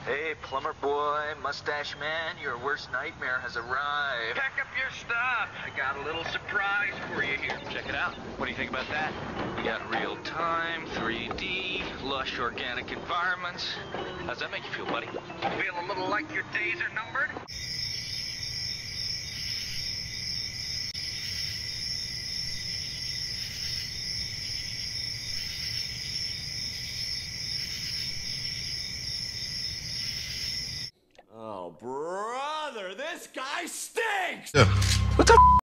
Hey, plumber boy, mustache man, your worst nightmare has arrived. Pack up your stuff. I got a little surprise for you here. Check it out. What do you think about that? We got real-time, 3D, lush organic environments. How's that make you feel, buddy? Feel a little like your days are numbered? Oh, brother, this guy stinks! Yeah. What the